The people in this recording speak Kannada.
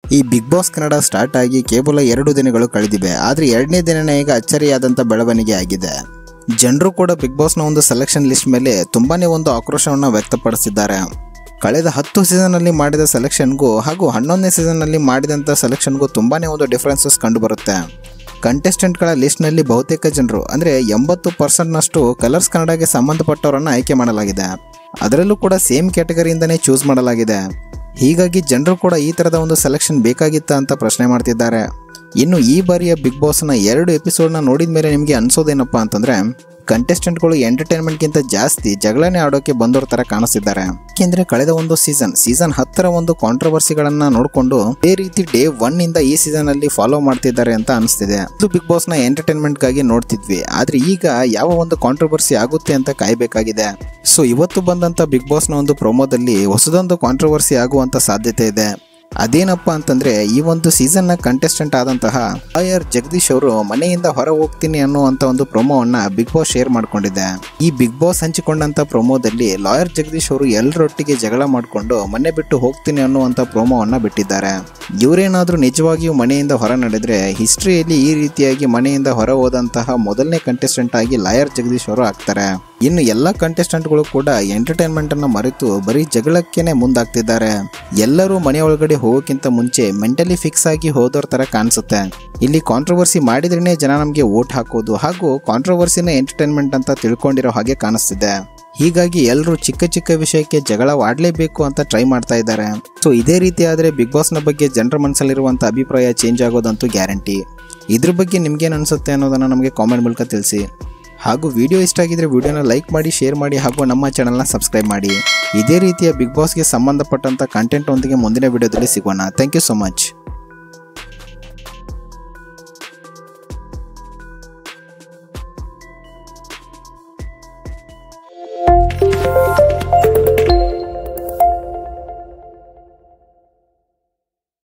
ಈ ಬಿಗ್ ಬಾಸ್ ಕನ್ನಡ ಸ್ಟಾರ್ಟ್ ಆಗಿ ಕೇವಲ 2 ದಿನಗಳು ಕಳೆದಿವೆ. ಆದರೆ 2ನೇ ದಿನನೇ ಈಗ ಅಚ್ಚರಿಯಾದಂಥ ಬೆಳವಣಿಗೆ ಆಗಿದೆ. ಜನರು ಕೂಡ ಬಿಗ್ ಬಾಸ್ನ ಒಂದು ಸೆಲೆಕ್ಷನ್ ಲಿಸ್ಟ್ ಮೇಲೆ ತುಂಬಾನೇ ಒಂದು ಆಕ್ರೋಶವನ್ನು ವ್ಯಕ್ತಪಡಿಸಿದ್ದಾರೆ. ಕಳೆದ 10 ಸೀಸನ್ನಲ್ಲಿ ಮಾಡಿದ ಸೆಲೆಕ್ಷನ್ಗೂ ಹಾಗೂ 11ನೇ ಸೀಸನ್ನಲ್ಲಿ ಮಾಡಿದಂಥ ಸೆಲೆಕ್ಷನ್ಗೂ ತುಂಬಾನೇ ಒಂದು ಡಿಫ್ರೆನ್ಸಸ್ ಕಂಡುಬರುತ್ತೆ. ಕಂಟೆಸ್ಟೆಂಟ್ಗಳ ಲಿಸ್ಟ್ನಲ್ಲಿ ಬಹುತೇಕ ಜನರು ಅಂದರೆ 80%ನಷ್ಟು ಕಲರ್ಸ್ ಕನ್ನಡಗೆ ಸಂಬಂಧಪಟ್ಟವರನ್ನು ಆಯ್ಕೆ ಮಾಡಲಾಗಿದೆ. ಅದರಲ್ಲೂ ಕೂಡ ಸೇಮ್ ಕ್ಯಾಟಗರಿಯಿಂದನೇ ಚೂಸ್ ಮಾಡಲಾಗಿದೆ. ಹೀಗಾಗಿ ಜನರು ಕೂಡ ಈ ಥರದ ಒಂದು ಸೆಲೆಕ್ಷನ್ ಬೇಕಾಗಿತ್ತಾ ಅಂತ ಪ್ರಶ್ನೆ ಮಾಡ್ತಿದ್ದಾರೆ. ಇನ್ನು ಈ ಬಾರಿಯ ಬಿಗ್ ಬಾಸ್ನ 2 ಎಪಿಸೋಡ್ನ ನೋಡಿದ ಮೇಲೆ ನಿಮಗೆ ಅನಿಸೋದೇನಪ್ಪ ಅಂತಂದರೆ, ಕಂಟೆಸ್ಟೆಂಟ್ಗಳು ಎಂಟರ್ಟೈನ್ಮೆಂಟ್ಗಿಂತ ಜಾಸ್ತಿ ಜಗಳನೇ ಆಡೋಕ್ಕೆ ಬಂದವ್ರ ಥರ ಕಾಣಿಸ್ತಿದ್ದಾರೆ. ಏಕೆಂದರೆ ಕಳೆದ ಒಂದು ಸೀಸನ್ 10ರ ಒಂದು ಕಾಂಟ್ರವರ್ಸಿಗಳನ್ನು ನೋಡಿಕೊಂಡು ಅದೇ ರೀತಿ ಡೇ 1 ಇಂದ ಈ ಸೀಸನಲ್ಲಿ ಫಾಲೋ ಮಾಡ್ತಿದ್ದಾರೆ ಅಂತ ಅನಿಸ್ತಿದೆ. ಇದು ಬಿಗ್ ಬಾಸ್ನ ಎಂಟರ್ಟೈನ್ಮೆಂಟ್ಗಾಗಿ ನೋಡ್ತಿದ್ವಿ, ಆದರೆ ಈಗ ಯಾವ ಒಂದು ಕಾಂಟ್ರವರ್ಸಿ ಆಗುತ್ತೆ ಅಂತ ಕಾಯಬೇಕಾಗಿದೆ. ಸೊ ಇವತ್ತು ಬಂದಂಥ ಬಿಗ್ ಬಾಸ್ನ ಒಂದು ಪ್ರೊಮೋದಲ್ಲಿ ಹೊಸದೊಂದು ಕಾಂಟ್ರವರ್ಸಿ ಆಗುವಂಥ ಸಾಧ್ಯತೆ ಇದೆ. ಅದೇನಪ್ಪ ಅಂತಂದರೆ, ಈ ಒಂದು ಸೀಸನ್ನ ಕಂಟೆಸ್ಟೆಂಟ್ ಆದಂತಹ ಲಾಯರ್ ಜಗದೀಶ್ ಅವರು ಮನೆಯಿಂದ ಹೊರ ಹೋಗ್ತೀನಿ ಅನ್ನುವಂಥ ಒಂದು ಪ್ರೊಮೋವನ್ನು ಬಿಗ್ ಬಾಸ್ ಶೇರ್ ಮಾಡಿಕೊಂಡಿದೆ. ಈ ಬಿಗ್ ಬಾಸ್ ಹಂಚಿಕೊಂಡಂಥ ಪ್ರೊಮೋದಲ್ಲಿ ಲಾಯರ್ ಜಗದೀಶ್ ಅವರು ಎಲ್ಲರೊಟ್ಟಿಗೆ ಜಗಳ ಮಾಡಿಕೊಂಡು ಮನೆ ಬಿಟ್ಟು ಹೋಗ್ತೀನಿ ಅನ್ನುವಂಥ ಪ್ರೊಮೋವನ್ನು ಬಿಟ್ಟಿದ್ದಾರೆ. ಇವರೇನಾದರೂ ನಿಜವಾಗಿಯೂ ಮನೆಯಿಂದ ಹೊರ ನಡೆದರೆ ಹಿಸ್ಟ್ರಿಯಲ್ಲಿ ಈ ರೀತಿಯಾಗಿ ಮನೆಯಿಂದ ಹೊರ ಹೋದಂತಹ ಮೊದಲನೇ ಕಂಟೆಸ್ಟೆಂಟ್ ಆಗಿ ಲಾಯರ್ ಜಗದೀಶ್ ಅವರು ಆಗ್ತಾರೆ. ಇನ್ನು ಎಲ್ಲ ಕಂಟೆಸ್ಟೆಂಟ್ಗಳು ಕೂಡ ಎಂಟರ್ಟೈನ್ಮೆಂಟನ್ನು ಮರೆತು ಬರೀ ಜಗಳಕ್ಕೇನೆ ಮುಂದಾಗ್ತಿದ್ದಾರೆ. ಎಲ್ಲರೂ ಮನೆಯೊಳಗಡೆ ಹೋಗೋಕ್ಕಿಂತ ಮುಂಚೆ ಮೆಂಟಲಿ ಫಿಕ್ಸ್ ಆಗಿ ಹೋದವ್ರ ಥರ ಕಾಣಿಸುತ್ತೆ. ಇಲ್ಲಿ ಕಾಂಟ್ರವರ್ಸಿ ಮಾಡಿದ್ರೇ ಜನ ನಮಗೆ ವೋಟ್ ಹಾಕೋದು ಹಾಗೂ ಕಾಂಟ್ರವರ್ಸಿನ ಎಂಟರ್ಟೈನ್ಮೆಂಟ್ ಅಂತ ತಿಳ್ಕೊಂಡಿರೋ ಹಾಗೆ ಕಾಣಿಸ್ತಿದೆ. ಹೀಗಾಗಿ ಎಲ್ಲರೂ ಚಿಕ್ಕ ಚಿಕ್ಕ ವಿಷಯಕ್ಕೆ ಜಗಳ ಆಡಲೇಬೇಕು ಅಂತ ಟ್ರೈ ಮಾಡ್ತಾ ಇದ್ದಾರೆ. ಸೊ ಇದೇ ರೀತಿ ಆದರೆ ಬಿಗ್ ಬಾಸ್ನ ಬಗ್ಗೆ ಜನರ ಮನಸ್ಸಲ್ಲಿರುವಂಥ ಅಭಿಪ್ರಾಯ ಚೇಂಜ್ ಆಗೋದಂತೂ ಗ್ಯಾರಂಟಿ. ಇದ್ರ ಬಗ್ಗೆ ನಿಮ್ಗೇನು ಅನಿಸುತ್ತೆ ಅನ್ನೋದನ್ನು ನಮಗೆ ಕಾಮೆಂಟ್ ಮೂಲಕ ತಿಳಿಸಿ. ಹಾಗೂ ವಿಡಿಯೋ ಇಷ್ಟ ಆಗಿದ್ರೆ ವಿಡಿಯೋನ ಲೈಕ್ ಮಾಡಿ, ಶೇರ್ ಮಾಡಿ ಹಾಗೂ ನಮ್ಮ ಚಾನಲ್ನ ಸಬ್ಸ್ಕ್ರೈಬ್ ಮಾಡಿ. ಇದೇ ರೀತಿಯ ಬಿಗ್ ಬಾಸ್ಗೆ ಸಂಬಂಧಪಟ್ಟಂಥ ಕಂಟೆಂಟ್ ಒಂದಿಗೆ ಮುಂದಿನ ವಿಡಿಯೋದಲ್ಲಿ ಸಿಗೋಣ. Thank you so much.